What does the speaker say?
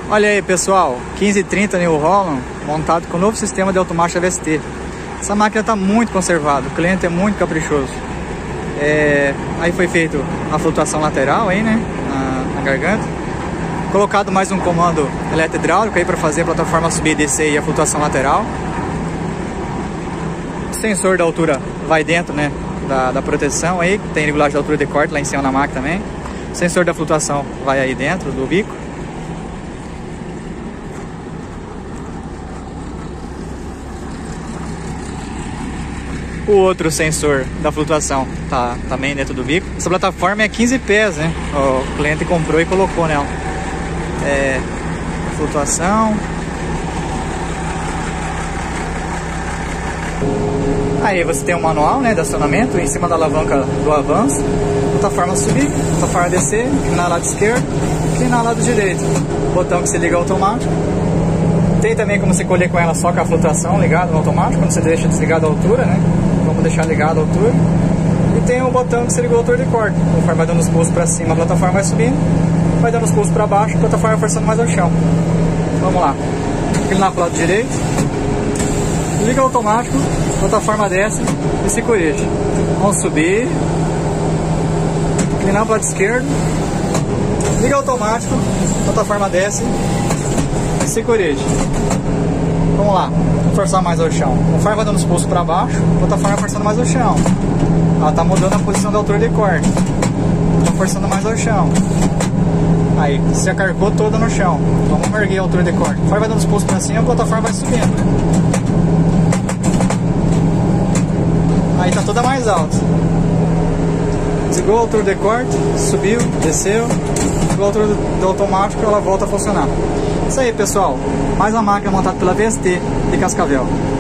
Olha aí, pessoal, 1530 New Holland, montado com o novo sistema de automarcha VST. Essa máquina está muito conservada, o cliente é muito caprichoso. Aí foi feito a flutuação lateral aí, né, na garganta. Colocado mais um comando eletro-hidráulico aí para fazer a plataforma subir e descer e a flutuação lateral. O sensor da altura vai dentro, né, da proteção aí, tem regulagem de altura de corte lá em cima na máquina também. O sensor da flutuação vai aí dentro do bico. O outro sensor da flutuação tá também dentro do bico. Essa plataforma é 15 pés, né? O cliente comprou e colocou nela. Flutuação. Aí você tem um manual, né, de acionamento em cima da alavanca do avanço. Plataforma subir, plataforma descer, inclinar lado esquerdo, inclinar lado direito. Botão que se liga automático. Tem também como você colher com ela só com a flutuação ligada no automático, quando você deixa desligado a altura, né? Vamos deixar ligado a altura. E tem um botão que se liga o autor de corte. Conforme vai dando os pulsos para cima, a plataforma vai subindo. Vai dando os pulsos para baixo, a plataforma vai forçando mais ao chão. Vamos lá. Inclinar para o lado direito. Liga automático, a plataforma desce e se corrige. Vamos subir. Inclinar para o lado esquerdo. Liga automático, a plataforma desce e se corrige. Vamos lá, vamos forçar mais ao chão. Conforme vai dando os pulsos para baixo, a plataforma vai forçando mais ao chão. Ela está mudando a posição da altura de corte. Está forçando mais ao chão. Aí, se acarcou toda no chão. Vamos erguer a altura de corte. Conforme vai dando os pulsos para cima, a plataforma vai subindo. Aí está toda mais alta. Desligou a altura de corte, subiu, desceu. Desligou a altura do automático, ela volta a funcionar. Isso aí, pessoal, mais uma máquina montada pela VST de Cascavel.